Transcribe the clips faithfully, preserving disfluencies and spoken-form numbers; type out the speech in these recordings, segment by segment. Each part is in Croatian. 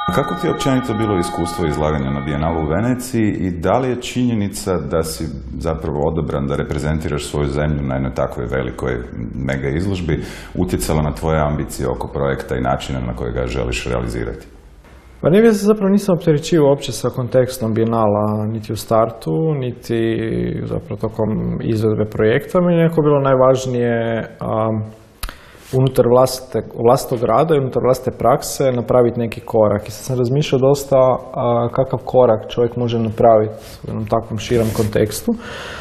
Kako ti je općenito bilo iskustvo izlaganja na Bijenalu u Veneciji i da li je činjenica da si zapravo odabran da reprezentiraš svoju zemlju na jednoj takvoj velikoj mega izložbi utjecalo na tvoje ambicije oko projekta i načina na koji ga želiš realizirati? Pa ne, ja se zapravo nisam opterećivao uopće sa kontekstom Bijenala niti u startu, niti zapravo tokom izvedbe projekta. Mi je nekako bilo najvažnije um, unutar vlastite, vlastitog rada i unutar vlastite prakse napraviti neki korak. I sad sam razmišljao dosta a, kakav korak čovjek može napraviti u jednom takvom širom kontekstu.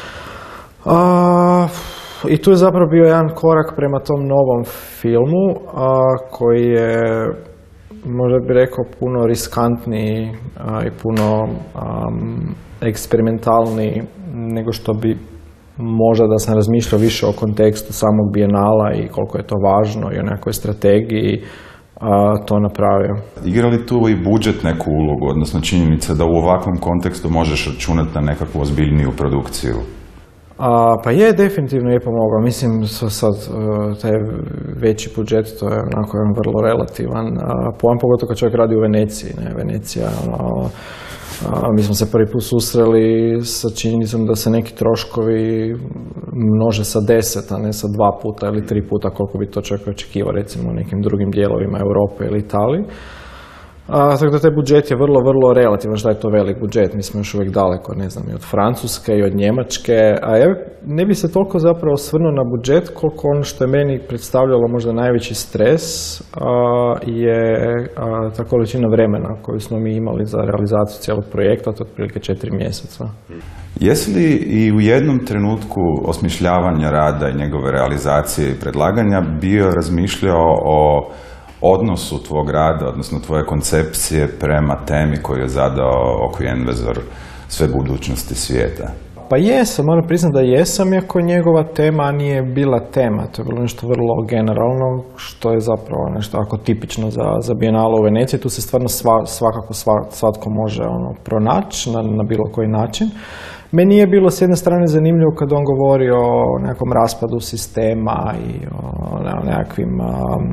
A, I tu je zapravo bio jedan korak prema tom novom filmu a, koji je, možda bih rekao, puno riskantniji a, i puno a, eksperimentalniji nego što bi možda da sam razmišljao više o kontekstu samog Bijenala i koliko je to važno i o nekoj strategiji a, to napravio. Igra li tu i budžet neku ulogu, odnosno činjenica da u ovakvom kontekstu možeš računati na nekakvu ozbiljniju produkciju? A, pa je, definitivno je pomogao. Mislim, sad, taj veći budžet, to je onako jedan vrlo relativan pojam, pogotovo kad čovjek radi u Veneciji. Ne? Venecija, ono, a, mi smo se prvi put susreli sa činjenicom da se neki troškovi množe sa deset, a ne sa dva puta ili tri puta koliko bi to čovjek očekivao, recimo u nekim drugim dijelovima Europe ili Italije. A, tako da taj budžet je vrlo, vrlo relativan. Šta je to velik budžet? Mi smo još uvijek daleko, ne znam, i od Francuske i od Njemačke. A ja ne bi se toliko zapravo osvrnuo na budžet koliko ono što je meni predstavljalo možda najveći stres a, je a, ta količina vremena koju smo mi imali za realizaciju cijelog projekta, to je otprilike četiri mjeseca. Jesi li i u jednom trenutku osmišljavanja rada i njegove realizacije i predlaganja bio razmišljao o odnosu tvog rada, odnosno tvoje koncepcije prema temi koju je zadao Oki Envezor, sve budućnosti svijeta? Pa jesam, moram priznati da jesam, iako njegova tema nije bila tema. To je bilo nešto vrlo generalno, što je zapravo nešto ako tipično za, za Bijenalo u Veneciji. Tu se stvarno sva, svakako sva, svatko može ono, pronaći na, na bilo koji način. Meni je bilo s jedne strane zanimljivo kad on govori o nekom raspadu sistema i o nekakvim um,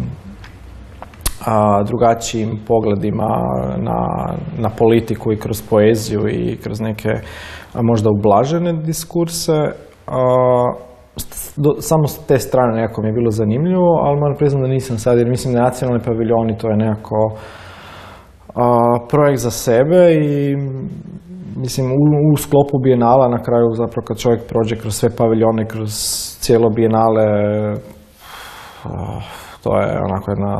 a, drugačijim pogledima na, na politiku i kroz poeziju i kroz neke a, možda ublažene diskurse. A, do, samo s te strane nekako mi je bilo zanimljivo, ali moram priznati da nisam sad, jer mislim da nacionalni paviljoni to je nekako a, projekt za sebe i mislim u, u sklopu Bijenala na kraju zapravo kad čovjek prođe kroz sve paviljone, kroz cijelo Bijenale, a, to je onako jedna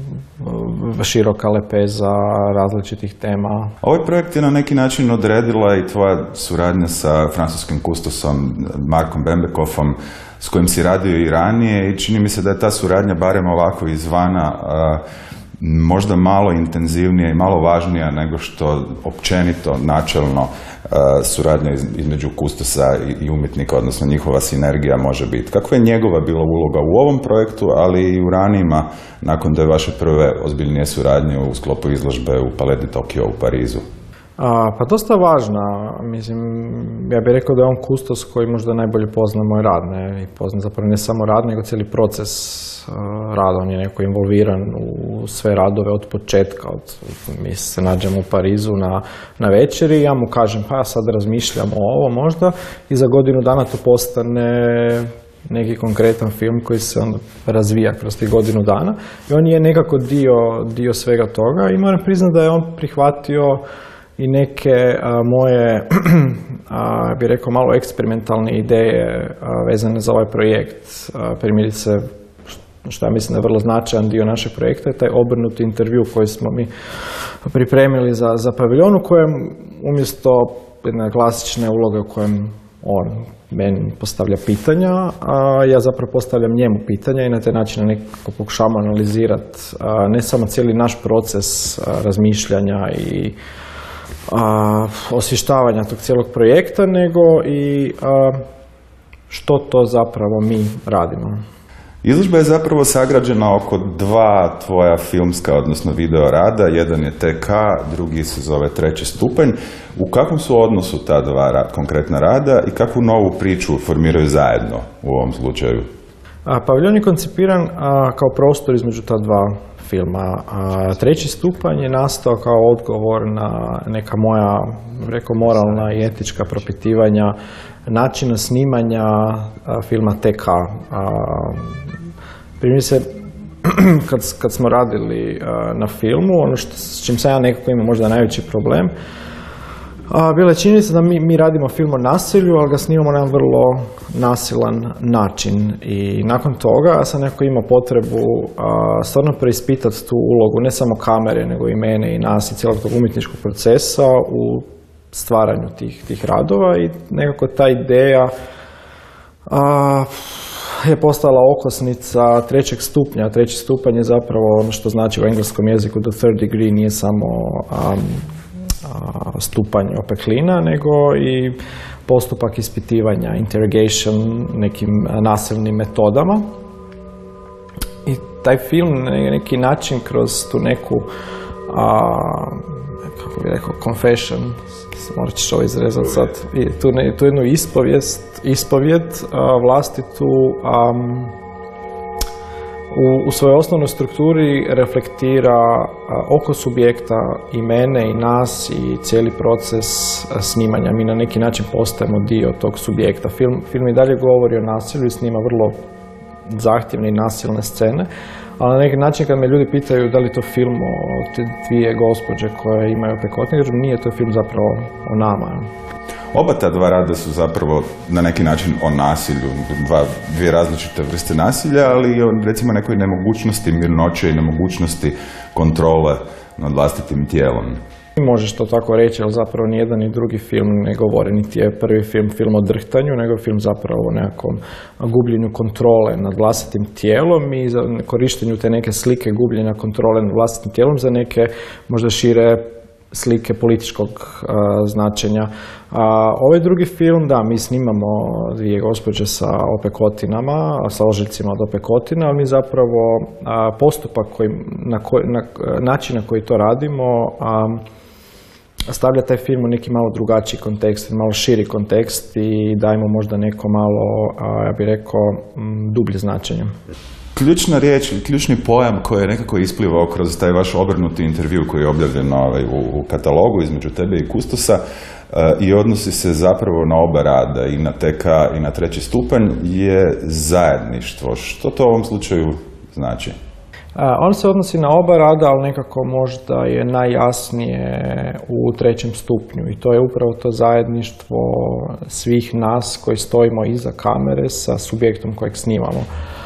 široka lepeza različitih tema. Ovaj projekt je na neki način odredila i tvoja suradnja sa francuskim kustosom Markom Bembekoffom, s kojim si radio i ranije, i čini mi se da je ta suradnja, barem ovako izvana, možda malo intenzivnija i malo važnija nego što općenito, načelno, suradnja između kustosa i umjetnika, odnosno njihova sinergija može biti. Kakva je njegova bila uloga u ovom projektu, ali i u ranijima, nakon da je vaše prve ozbiljnije suradnje u sklopu izložbe u Palais de Tokyo u Parizu? A, pa dosta važna. Mislim, ja bih rekao da je on kustos koji možda najbolje pozna moj rad. Ne? I pozna zapravo ne samo rad, nego cijeli proces uh, rada. On je neko involviran u sve radove od početka. Od, mi se nađemo u Parizu na, na večeri i ja mu kažem, pa ja sad razmišljam o ovo možda, i za godinu dana to postane neki konkretan film koji se onda razvija kroz tih godinu dana. I on je nekako dio, dio svega toga i moram priznati da je on prihvatio i neke a, moje, a, bih rekao, malo eksperimentalne ideje a, vezane za ovaj projekt. A, primjerice, što ja mislim da je vrlo značajan dio našeg projekta, je taj obrnuti intervju koji smo mi pripremili za, za paviljon, u kojem umjesto jedne klasične uloge u kojem on meni postavlja pitanja, a ja zapravo postavljam njemu pitanja i na taj način nekako pokušavamo analizirati a, ne samo cijeli naš proces a, razmišljanja i A, osvještavanja tog cijelog projekta, nego i a, što to zapravo mi radimo. Izložba je zapravo sagrađena oko dva tvoja filmska, odnosno video rada. Jedan je T K, drugi se zove Treći stupanj. U kakvom su odnosu ta dva rad, konkretna rada i kakvu novu priču formiraju zajedno u ovom slučaju? Paviljon je koncipiran a, kao prostor između ta dva filma. A, treći stupanj je nastao kao odgovor na neka moja, rekao, moralna i etička propitivanja načina snimanja a, filma T K. Primjer se, kad, kad smo radili a, na filmu, ono što, s čim sam ja nekako imao možda najveći problem, A, bila je činjenica da mi, mi radimo film o nasilju, ali ga snimamo na jedan vrlo nasilan način. I nakon toga sam nekako imao potrebu a, stvarno preispitati tu ulogu, ne samo kamere, nego i mene i nas i cijelog tog umjetničkog procesa u stvaranju tih, tih radova. I nekako ta ideja a, je postala okosnica trećeg stupnja. Treći stupanj je zapravo ono što znači u engleskom jeziku the third degree, nije samo a, stupanj opeklina, nego i postupak ispitivanja, interrogation, nekim nasilnim metodama. I taj film na neki način kroz tu neku, a, kako bih rekao, confession, morat ćeš ovo izrezati sad, i tu, ne, tu jednu ispovijest, ispovijed a, vlastitu, a, U, u svojoj osnovnoj strukturi reflektira a, oko subjekta i mene i nas i cijeli proces a, snimanja. Mi na neki način postajemo dio tog subjekta. Film, film i dalje govori o nasilju i snima vrlo zahtjevne i nasilne scene, ali na neki način kad me ljudi pitaju da li to film o te dvije gospođe koje imaju opekotine, nije to film zapravo o nama. Oba ta dva rada su zapravo na neki način o nasilju, dva, dvije različite vrste nasilja, ali i o recimo nekoj nemogućnosti mirnoće i nemogućnosti kontrole nad vlastitim tijelom. Možeš to tako reći, ali zapravo nijedan ni drugi film ne govore, niti je prvi film film o drhtanju, nego film zapravo o nekakvom gubljenju kontrole nad vlastitim tijelom i za korištenju te neke slike gubljenja kontrole nad vlastitim tijelom za neke možda šire slike političkog uh, značenja. A, ovaj drugi film, da, mi snimamo dvije gospođe sa opekotinama, sa ožiljcima od opekotina, ali mi zapravo a, postupak koji, na, koj, na način na koji to radimo a, stavlja taj film u neki malo drugačiji kontekst, malo širi kontekst i dajemo možda neko malo, a, ja bih rekao, m, dublje značenje. Ključna riječ, ključni pojam koji je nekako isplivao kroz taj vaš obrnuti intervju koji je objavljen ovaj, u, u katalogu između tebe i Kustosa uh, i odnosi se zapravo na oba rada, i na T K i na treći stupanj, je zajedništvo. Što to u ovom slučaju znači? A, on se odnosi na oba rada, ali nekako možda je najjasnije u trećem stupnju i to je upravo to zajedništvo svih nas koji stojimo iza kamere sa subjektom kojeg snimamo.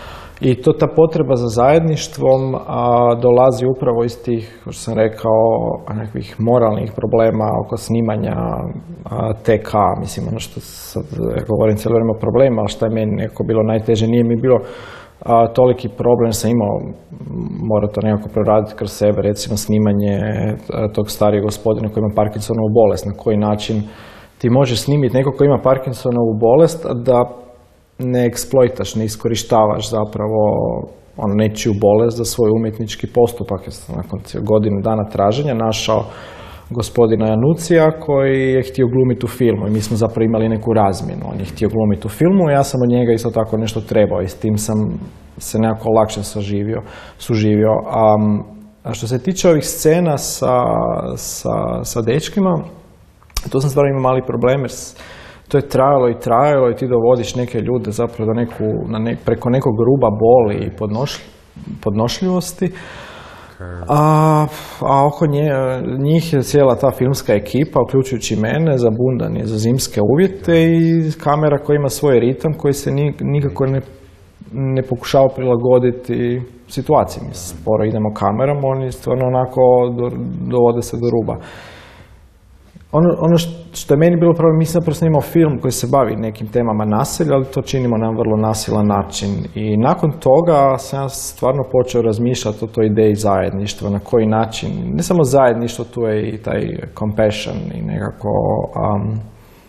I to ta potreba za zajedništvom a, dolazi upravo iz tih, kao što sam rekao, nekakvih moralnih problema oko snimanja a, T K. Mislim, ono što sad ja govorim cijelo vrijeme o problemima, ali što je meni nekako bilo najteže, nije mi bilo a, toliki problem, sam imao, mora to nekako proraditi kroz sebe, recimo snimanje a, tog starijeg gospodina koji ima Parkinsonovu bolest, na koji način ti možeš snimiti neko koji ima Parkinsonovu bolest, da ne eksploitaš, ne iskorištavaš zapravo ono, nečiju bolest za svoj umjetnički postupak. Ja sam nakon godinu dana traženja našao gospodina Janucija koji je htio glumiti u filmu i mi smo zapravo imali neku razmjenu. On je htio glumiti u filmu, ja sam od njega isto tako nešto trebao i s tim sam se nekako lakše suživio. suživio. A, a što se tiče ovih scena sa, sa, sa dečkima, tu sam stvarno imao mali problem jer to je trajalo i trajalo i ti dovodiš neke ljude zapravo do neku, na ne, preko nekog ruba boli i podnoš, podnošljivosti. A, a oko nje, njih je cijela ta filmska ekipa, uključujući mene, zabundan je za zimske uvjete i kamera koja ima svoj ritam koji se nikako ne, ne pokušava prilagoditi situaciji. Mi sporo idemo kamerom, oni stvarno onako do, dovode se do ruba. Ono, ono što je meni bilo problem, mi sam zapravo snimao film koji se bavi nekim temama nasilja, ali to činimo na vrlo nasilan način. I nakon toga sam ja stvarno počeo razmišljati o toj ideji zajedništva, na koji način, ne samo zajedništvo, tu je i taj compassion i nekako, um, uh,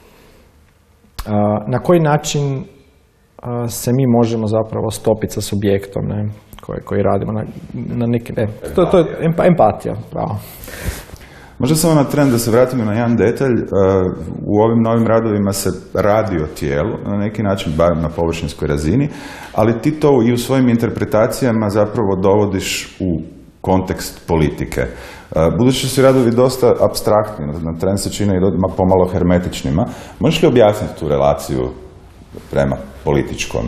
na koji način uh, se mi možemo zapravo stopiti sa subjektom, ne, koji, koji radimo na, na neki, ne, to, to je empatija, bravo. Možda samo na trend da se vratimo na jedan detalj, u ovim novim radovima se radi o tijelu, na neki način, barem na površinskoj razini, ali ti to i u svojim interpretacijama zapravo dovodiš u kontekst politike. Budući su radovi dosta apstraktni, na tren se čine i pomalo hermetičnima, možeš li objasniti tu relaciju prema političkome?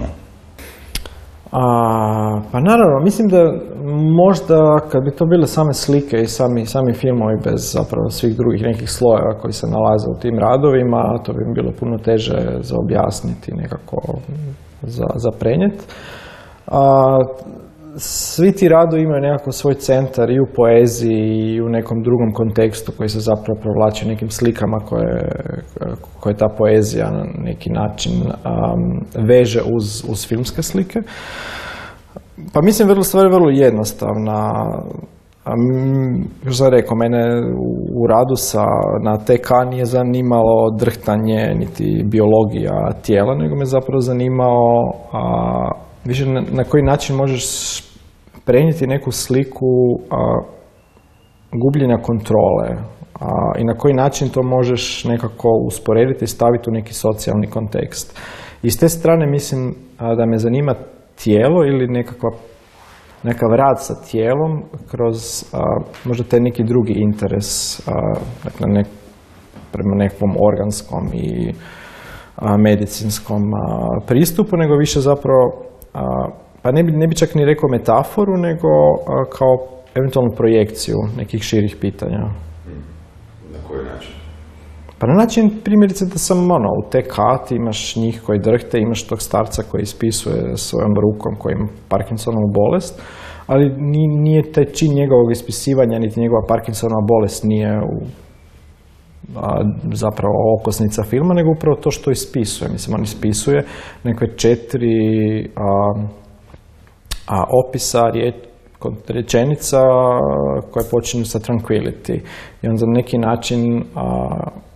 A, pa naravno, mislim da možda kad bi to bile same slike i sami, sami filmovi bez zapravo svih drugih nekih slojeva koji se nalaze u tim radovima, to bi mi bilo puno teže za objasniti, nekako za, za prenijeti. A, svi ti radovi imaju nekako svoj centar i u poeziji i u nekom drugom kontekstu koji se zapravo provlači u nekim slikama koje, koje ta poezija na neki način um, veže uz, uz filmske slike. Pa mislim da stvar je vrlo jednostavna. Kao sam rekao, mene u radu sa, na T K nije zanimalo drhtanje niti biologija tijela, nego me zapravo zanimao a, više na, na koji način možeš prenijeti neku sliku a, gubljenja kontrole a, i na koji način to možeš nekako usporediti i staviti u neki socijalni kontekst. I s te strane mislim a, da me zanima tijelo ili nekakva, nekakav rad sa tijelom kroz a, možda taj neki drugi interes a, dakle nek, prema nekom organskom i a, medicinskom a, pristupu, nego više zapravo a, pa ne bi, ne bi čak ni rekao metaforu, nego a, kao eventualnu projekciju nekih širih pitanja. Na koji način? Pa na način, primjerice, da sam ono, u T K, ti imaš njih koji drhte, imaš tog starca koji ispisuje svojom rukom, koji ima Parkinsonovu bolest, ali nije taj čin njegovog ispisivanja, niti njegova Parkinsonova bolest nije u, a, zapravo okosnica filma, nego upravo to što ispisuje. Mislim, on ispisuje neke četiri a, a opisa riječ, rečenica koje počinju sa tranquility. I on za neki način a,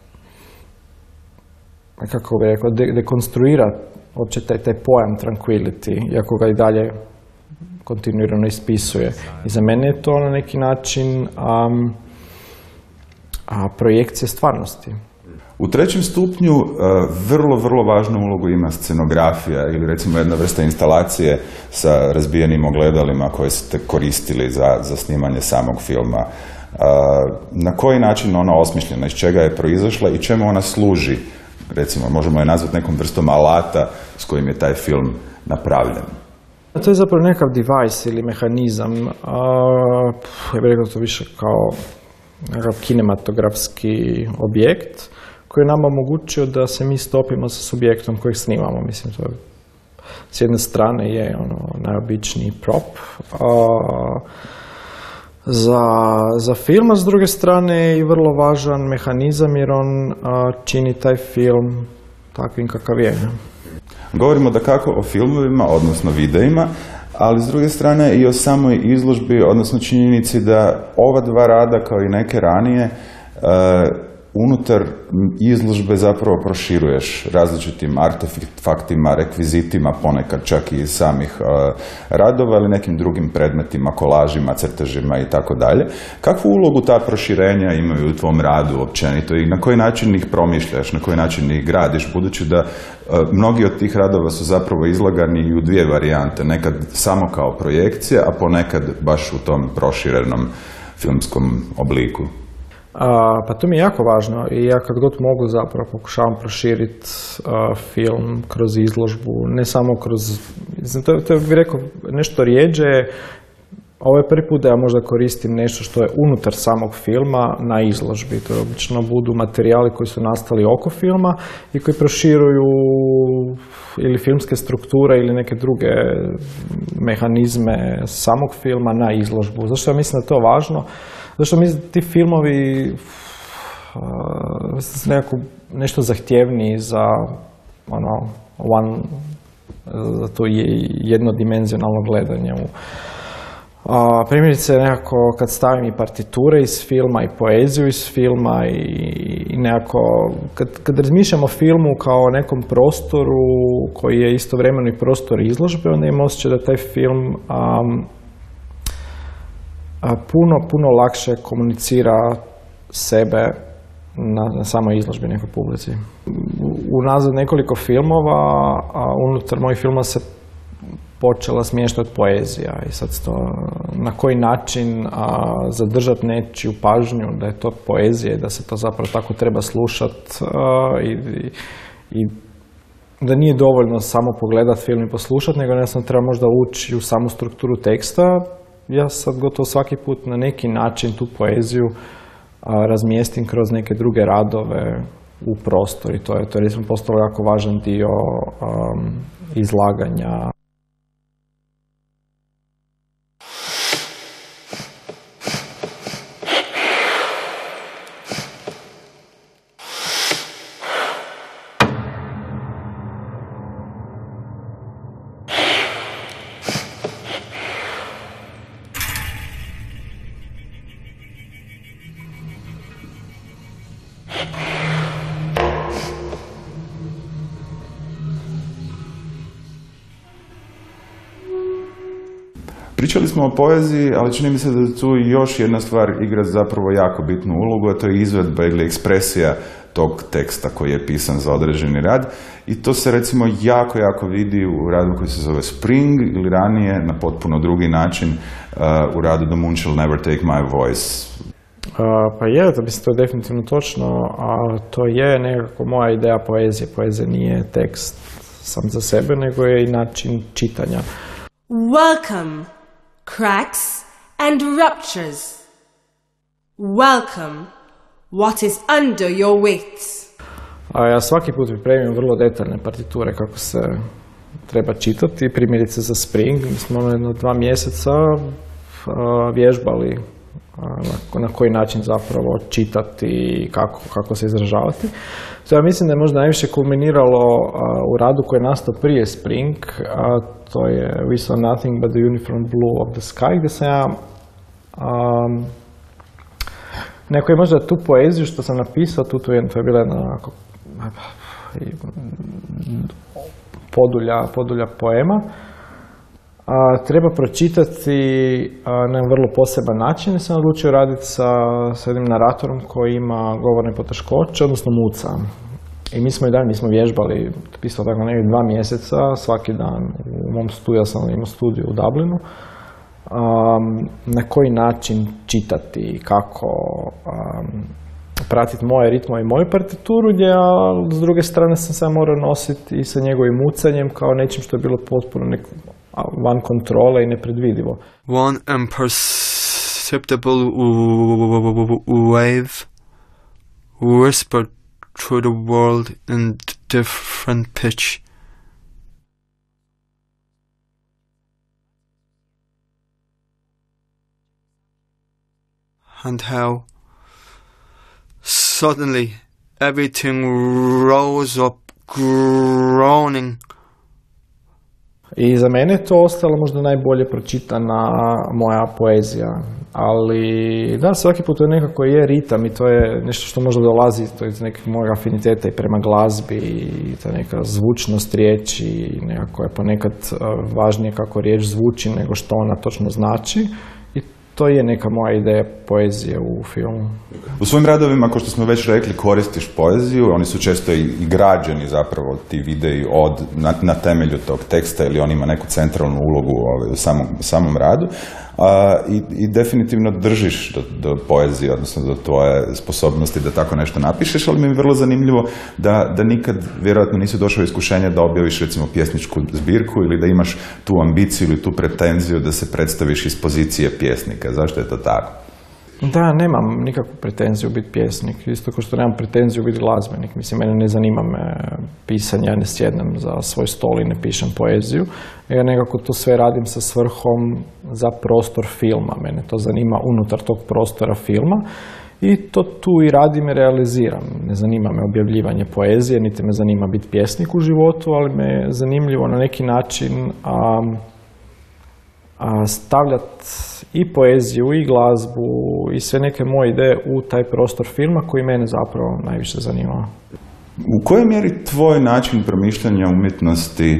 kako bih rekao, de, dekonstruira uopće taj, taj pojam tranquility, iako ga i dalje kontinuirano ispisuje. I za mene je to na neki način um, a, projekcija stvarnosti. U trećem stupnju uh, vrlo, vrlo važnu ulogu ima scenografija ili recimo jedna vrsta instalacije sa razbijenim ogledalima koje ste koristili za, za snimanje samog filma. Uh, na koji način ona osmišljena, iz čega je proizašla i čemu ona služi? Recimo, možemo je nazvati nekom vrstom alata s kojim je taj film napravljen. To je zapravo nekakav device ili mehanizam. Uh, ja bih rekao to više kao nekakav kinematografski objekt koji je nama omogućio da se mi stopimo sa subjektom kojeg snimamo. Mislim, to je, s jedne strane je ono najobičniji prop uh, za, za film, a s druge strane je i vrlo važan mehanizam jer on uh, čini taj film takvim kakav je. Govorimo da kako o filmovima, odnosno videima, ali s druge strane i o samoj izložbi, odnosno činjenici da ova dva rada kao i neke ranije uh, unutar izložbe zapravo proširuješ različitim artefaktima, rekvizitima, ponekad čak i samih uh, radova ili nekim drugim predmetima, kolažima, crtežima i tako dalje. Kakvu ulogu ta proširenja imaju u tvom radu općenito i na koji način ih promišljaš, na koji način ih gradiš, budući da uh, mnogi od tih radova su zapravo izlagani i u dvije varijante, nekad samo kao projekcija, a ponekad baš u tom proširenom filmskom obliku. A, pa to mi je jako važno i ja kad god mogu zapravo pokušavam proširiti film kroz izložbu, ne samo kroz, to, to bih rekao nešto rijeđe, ovo je prvi put da ja možda koristim nešto što je unutar samog filma na izložbi, to je obično budu materijali koji su nastali oko filma i koji proširuju ili filmske strukture ili neke druge mehanizme samog filma na izložbu. Zašto ja mislim da je to važno? Zašto mislim da ti filmovi uh, su nekako nešto zahtjevniji za ono, one, za to jednodimenzionalno gledanje. Uh, primjerice nekako kad stavim i partiture iz filma i poeziju iz filma i, i nekako kad, kad razmišljam o filmu kao nekom prostoru koji je istovremeno i prostor izložbe, onda imam osjećaj da taj film um, puno, puno lakše komunicira sebe na, na samoj izložbi nekoj publici. Unazad nekoliko filmova, a unutar mojih filmova se počela smještati poezija i sad to, na koji način a, zadržati nečiju pažnju da je to poezija i da se to zapravo tako treba slušati i, i, i da nije dovoljno samo pogledati film i poslušati, nego ne sam treba možda ući u samu strukturu teksta. Ja sad gotovo svaki put na neki način tu poeziju a, razmijestim kroz neke druge radove u prostor i to je, to je recimo postalo jako važan dio um, izlaganja. Pričali smo o poeziji, ali čini mi se da tu još jedna stvar igra zapravo jako bitnu ulogu, a to je izvedba ili ekspresija tog teksta koji je pisan za određeni rad. I to se recimo jako, jako vidi u radu koji se zove Spring ili ranije na potpuno drugi način uh, u radu The Moon Shall Never Take My Voice. Uh, pa je, da bi se to definitivno točno, a to je nekako moja ideja poezije. Poezija nije tekst sam za sebe, nego je i način čitanja. Welcome, cracks and ruptures. Welcome, what is under your wits. A ja svaki put pripremim vrlo detaljne partiture kako se treba čitati. Primjerice za Spring, mi smo jedno dva mjeseca a, vježbali a, na, na koji način zapravo čitati i kako, kako se izražavati. To ja mislim da je možda najviše kulminiralo a, u radu koji je nastao prije Spring, a to je We Saw Nothing But the Uniform Blue of the Sky, gdje sam ja um, neko je možda tu poeziju što sam napisao, tu, tu je, to je bila jedna podulja, podulja poema. A, treba pročitati a, na vrlo poseban način. Sam odlučio raditi sa, sa jednim naratorom koji ima govorne poteškoće, odnosno muca. I mi smo i dalje, mi smo vježbali, pisao tako negdje dva mjeseca, svaki dan u mom studiju, ja sam imao studiju u Dublinu. Um, na koji način čitati, kako um, pratiti moje ritmo i moju partituru, gdje ja s druge strane sam se morao nositi i sa njegovim mucanjem kao nečim što je bilo potpuno nek, van kontrole i nepredvidivo. One imperceptible wave whispered through the world in different pitch. And how suddenly everything rose up groaning. I za mene je to ostalo možda najbolje pročitana moja poezija, ali da, svaki put to nekako je ritam i to je nešto što možda dolazi to iz nekog mojeg afiniteta i prema glazbi i ta neka zvučnost riječi i nekako je ponekad važnije kako riječ zvuči nego što ona točno znači. To je neka moja ideja poezije u filmu. U svojim radovima, kao što smo već rekli, koristiš poeziju, oni su često i, i građeni zapravo ti videi od, na, na temelju tog teksta ili on ima neku centralnu ulogu ovaj, u samom, samom radu. A, i, i definitivno držiš do, do poezije, odnosno do tvoje sposobnosti da tako nešto napišeš, ali mi je vrlo zanimljivo da, da nikad vjerojatno nisi došao iskušenje da objaviš recimo pjesničku zbirku ili da imaš tu ambiciju ili tu pretenziju da se predstaviš iz pozicije pjesnika. Zašto je to tako? Da, nemam nikakvu pretenziju biti pjesnik, isto kao što nemam pretenziju biti glazbenik. Mislim, mene ne zanima me pisanje, ja ne sjednem za svoj stol i ne pišem poeziju. Ja nekako to sve radim sa svrhom za prostor filma. Mene to zanima unutar tog prostora filma i to tu i radim i realiziram. Ne zanima me objavljivanje poezije, niti me zanima biti pjesnik u životu, ali me je zanimljivo na neki način a, a stavljati i poeziju, i glazbu, i sve neke moje ideje u taj prostor filma koji mene zapravo najviše zanima. U kojoj mjeri tvoj način promišljanja umjetnosti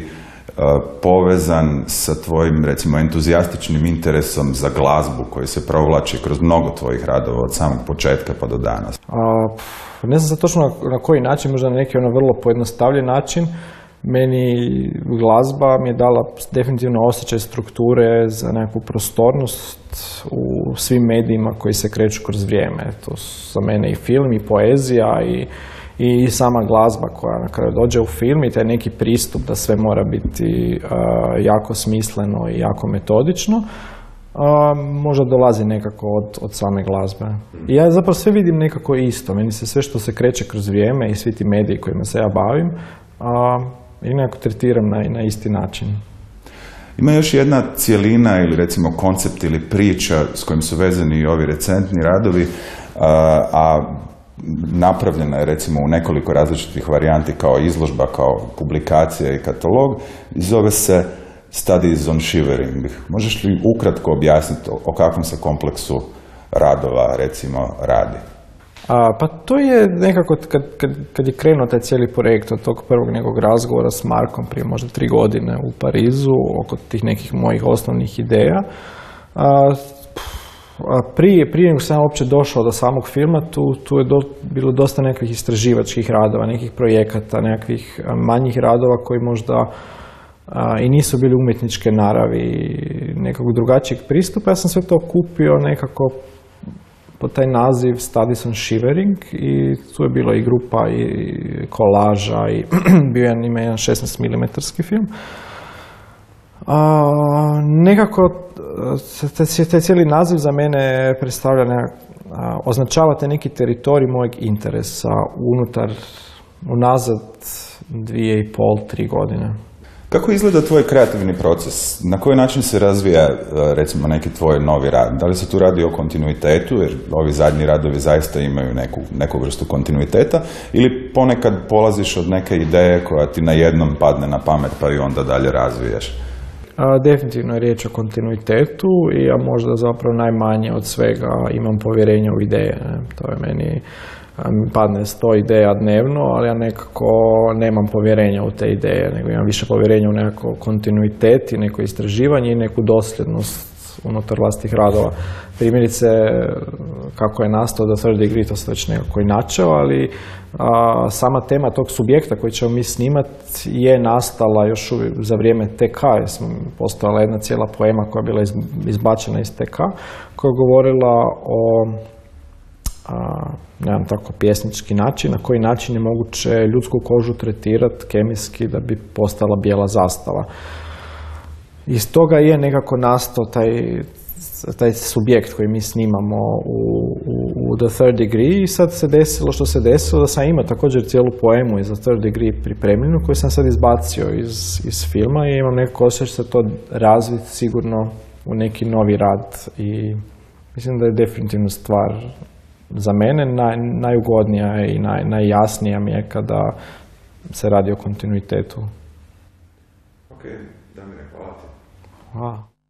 povezan sa tvojim, recimo, entuzijastičnim interesom za glazbu koji se provlači kroz mnogo tvojih radova od samog početka pa do danas? A, ne znam sad točno na, na koji način, možda na neki ono vrlo pojednostavljen način. Meni glazba mi je dala definitivno osjećaj strukture za nekakvu prostornost u svim medijima koji se kreću kroz vrijeme. To su za mene i film, i poezija, i, i sama glazba koja na kraju dođe u film, i taj neki pristup da sve mora biti uh, jako smisleno i jako metodično. Uh, možda dolazi nekako od, od same glazbe. I ja zapravo sve vidim nekako isto. Meni se sve što se kreće kroz vrijeme i svi ti mediji kojima se ja bavim, uh, i nekako tretiram na, na isti način. Ima još jedna cjelina ili recimo koncept ili priča s kojim su vezani i ovi recentni radovi, a, a napravljena je recimo u nekoliko različitih varijanti kao izložba, kao publikacija i katalog, zove se Studies on Shivering. Možeš li ukratko objasniti o kakvom se kompleksu radova recimo radi? A, pa to je nekako, kad, kad, kad je krenuo taj cijeli projekt od tog prvog nekog razgovora s Markom prije možda tri godine u Parizu oko tih nekih mojih osnovnih ideja, a, a prije, prije nego sam ja uopće došao do samog filma, tu, tu je do, bilo dosta nekakvih istraživačkih radova, nekih projekata, nekakvih manjih radova koji možda a, i nisu bili umjetničke naravi, nekog drugačijeg pristupa. Ja sam sve to kupio nekako pod taj naziv Studies on Shivering, i tu je bilo i grupa i kolaža i bio je ima jedan šesnaest milimetarski film. A, nekako taj cijeli naziv za mene predstavlja nekak, a, označavate neki teritorij mojeg interesa unutar, unazad dvije i pol, tri godine. Kako izgleda tvoj kreativni proces? Na koji način se razvija, recimo, neki tvoj novi rad? Da li se tu radi o kontinuitetu, jer ovi zadnji radovi zaista imaju neku, neku vrstu kontinuiteta, ili ponekad polaziš od neke ideje koja ti na jednom padne na pamet pa ju onda dalje razvijaš? A, definitivno je riječ o kontinuitetu, i ja možda zapravo najmanje od svega imam povjerenje u ideje. Ne? To je meni... mi padne sto ideja dnevno, ali ja nekako nemam povjerenja u te ideje, nego imam više povjerenja u nekako kontinuitet i neko istraživanje i neku dosljednost unutar vlastitih radova. Primjerice, kako je nastao The Third Degree, to se već nekako i načeo, ali a, sama tema tog subjekta koji ćemo mi snimati je nastala još uvijek za vrijeme T K. Postojala jedna cijela poema koja je bila izbačena iz T K, koja je govorila o A, nemam tako pjesnički način, na koji način je moguće ljudsku kožu tretirati kemijski da bi postala bijela zastava. Iz toga je nekako nastao taj, taj subjekt koji mi snimamo u, u, u The Third Degree, i sad se desilo što se desilo, da sam imao također cijelu poemu iz The Third Degree pripremljenu koju sam sad izbacio iz, iz filma, i imam nekako osjećaj se to razviti sigurno u neki novi rad, i mislim da je definitivno stvar za mene naj, najugodnija i naj, najjasnija mi je kada se radi o kontinuitetu. Ok, Damire, hvala ti. Hvala.